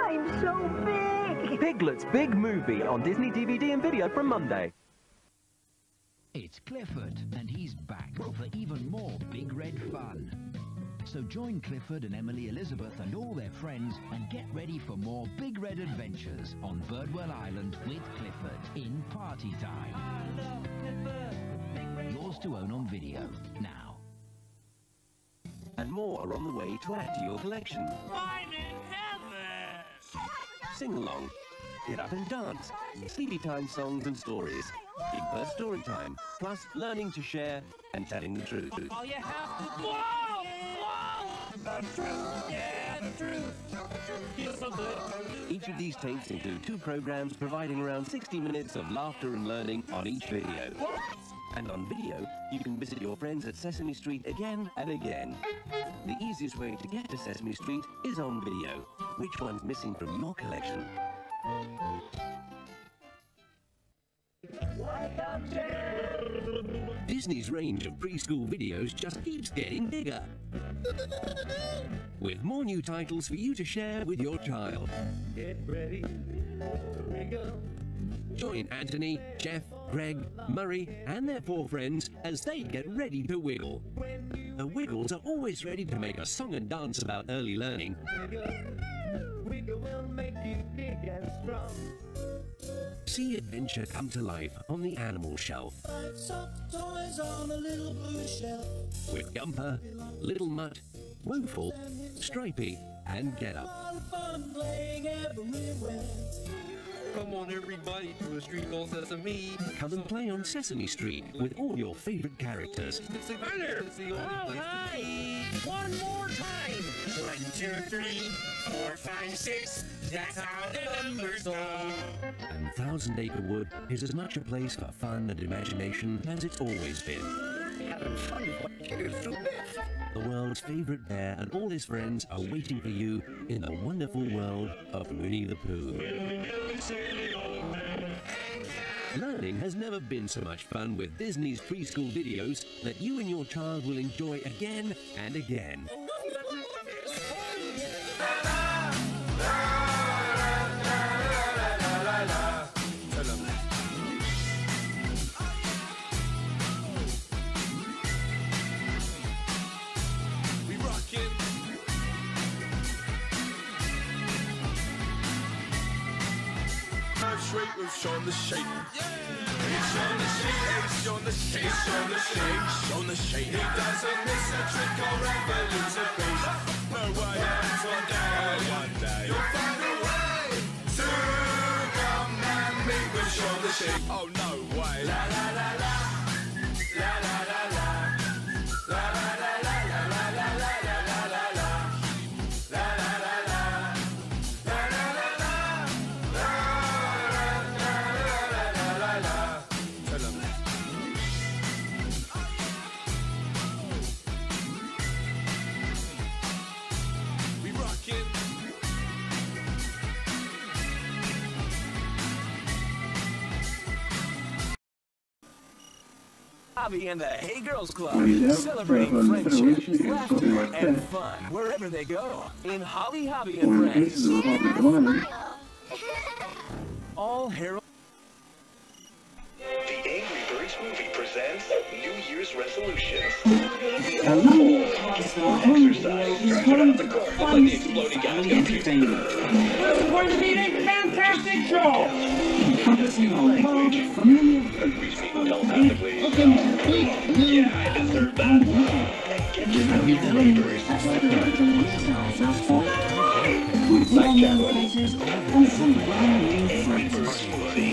I'm so big! Piglet's Big Movie on Disney DVD and video from Monday. It's Clifford, and he's back for even more Big Red fun. So join Clifford and Emily Elizabeth and all their friends and get ready for more Big Red adventures on Birdwell Island with Clifford in Party Time. Yours to own on video now. And more are on the way to add to your collection. I'm in heaven! Sing along, get up and dance, sleepy time songs and stories, Big Bird story time, plus learning to share and telling the truth. All you have to... Whoa! Whoa! The truth! Yeah, the truth! Feels so good. Each of these tapes include 2 programs providing around 60 minutes of laughter and learning on each video. And on video, you can visit your friends at Sesame Street again and again. The easiest way to get to Sesame Street is on video. Which one's missing from your collection? Disney's range of preschool videos just keeps getting bigger. With more new titles for you to share with your child. Get ready, here we go. Join Anthony, Jeff, Greg, Murray, and their 4 friends as they get ready to wiggle. The Wiggles are always ready to make a song and dance about early learning. Wiggle will make you big and strong. See adventure come to life on the animal shelf. 5 soft toys on a little blue shelf. With Gumper, Little Mutt, Woeful, Stripey, and Get Up. A lot of fun playing everywhere. Come on everybody to a street called Sesame. Come and play on Sesame Street with all your favorite characters. Hi there! Oh, hi! One more time! 1, 2, 3, 4, 5, 6. That's how the numbers go. And Thousand Acre Wood is as much a place for fun and imagination as it's always been. Having fun with what kids do best. The world's favorite bear and all his friends are waiting for you in the wonderful world of Winnie the Pooh. Learning has never been so much fun with Disney's preschool videos that you and your child will enjoy again and again. Straight with Shaun the Sheep. Yeah. It's Shaun the Sheep. It's Shaun the Sheep. It's Shaun the Sheep. Shaun the Sheep. He doesn't miss a trick or ever lose a beat. No way. One day you'll find a way to come and meet with Shaun the Sheep. Oh no way. La la la la. La la la la. La la la la la la la la la la la. La la la la. La la la la. We rockin'. Hobby and the Hey Girls Club, celebrating friendship, laughter, and fun wherever they go. In Holly Hobby and Friends. All Harold. The Angry Birds movie presents New Year's resolutions. Exercise, stretch it out the court, look like the exploding guys got entertainment. This is going to be a fantastic show! Language. Agrees people telepathically. Yeah, I deserve that. Get your neighbors. Like Jacqueline. Angry Birds movie.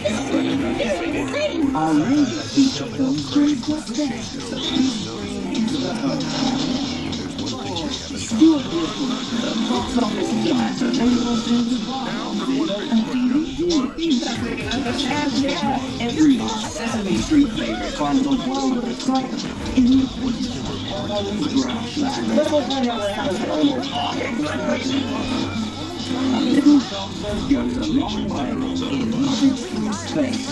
Every Sesame Street favorite finds a world of excitement in the little dog goes a long way in knowledge from space.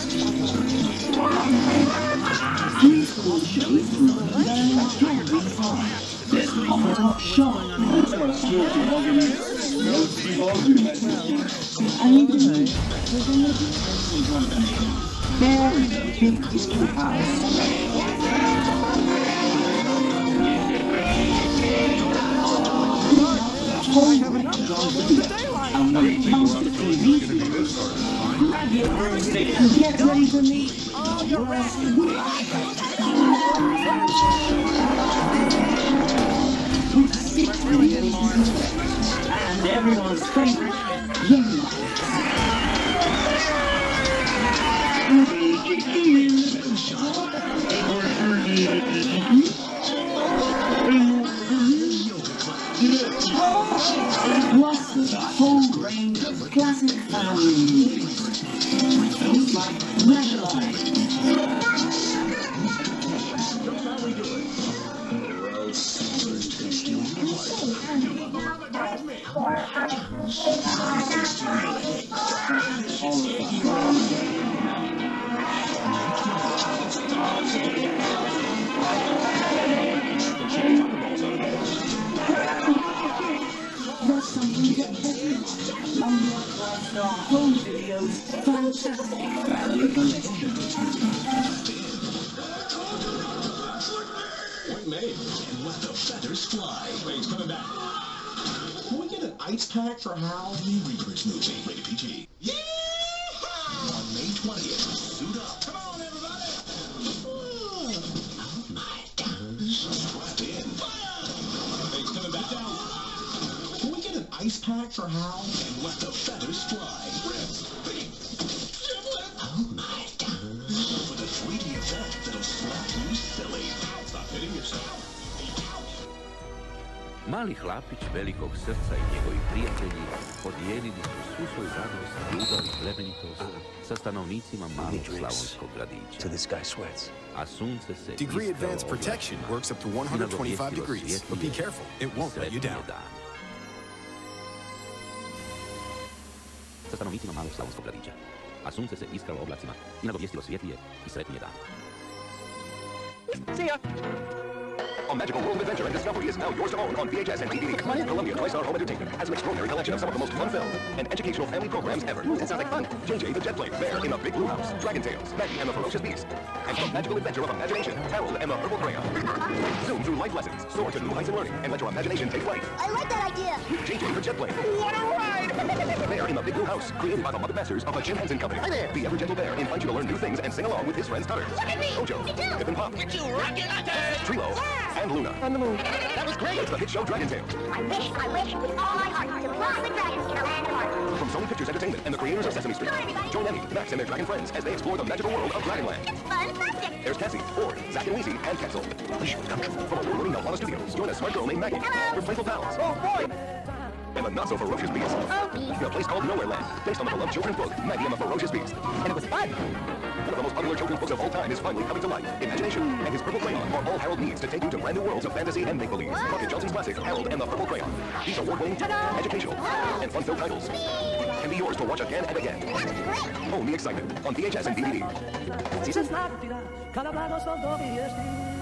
Preschool shows from learn to be fun. There's Pop-Top Shop, Get ready for me. And everyone's favorite, plus a whole range of classic family movies. Films like Redline. That's something that home videos, fantastic value collection. Point made. And let the feathers fly. Wait, he's coming back. Can we get an ice pack for Hal? New Reapers movie. Rated PG. Yeah! On May 20th. Suit up. Come on, everybody! Oh my God. Strapped in. Fire! Hey, he's coming back down. Can we get an ice pack for Hal? And let the feathers fly. Oh my God. With a 3D effect that'll slap you silly. Stop hitting yourself. Mali hlapić velikog srca i njegovi prijatelji podijelili su svu svoju radost, ljubav i plemenitost sa stanovnicima malog slavonskog gradića. A sunce se Degree Advanced Protection works up to 125 degrees, but be careful, it won't let you down. Sa stanovnicima malog slavonskog gradića. A sunce se iskralo oblacima i nagovijestilo svjetlije i sretnije dane. See ya! A magical world of adventure and discovery is now yours to own on VHS and DVD. Columbia TriStar Home Entertainment has an extraordinary collection of some of the most fun film and educational family programs ever. That sounds like fun. JJ the Jet Plane, Bear in the Big Blue House, Dragon Tales, Maggie and the Ferocious Beast, and the magical adventure of imagination, Harold and the Purple Crayon. Zoom through life lessons, soar to new heights in learning, and let your imagination take flight. I like that idea. JJ the Jet Plane. What a ride! Bear in the Big Blue House, created by the Muppet Masters of the Jim Henson Company. Hi there. The ever-gentle bear invites you to learn new things and sing along with his friends Tutters, Look at me. Ojo, Me too. Pip and Pop, We're two rocket hunters. Trilo, and Luna. On the moon. That was great. It's the hit show Dragon Tales. I wish with all my heart to fly with dragons in a land of art. From Sony Pictures Entertainment and the creators of Sesame Street. Join Emmy, Max, and their dragon friends as they explore the magical world of Dragonland. It's fun-tastic. There's Cassie, Ford, Zack and Weezy, and Ketzel. Wish would come true. From award-winning Nelvana Studios, join a smart girl named Maggie. Hello. Her playful pals. Oh, boy! And the not-so-ferocious beast. Oh, In a place called Nowhere Land, based on the beloved children's book, Maggie and the Ferocious Beast. and it was fun. One of the most popular children's books of all time is finally coming to life. Imagination and his purple crayon are all Harold needs to take you to brand new worlds of fantasy and make-believe. Pumpkin Johnson's classic, Harold and the Purple Crayon. These award-winning, educational, and fun-filled titles can be yours to watch again and again. Own the excitement on VHS and DVD.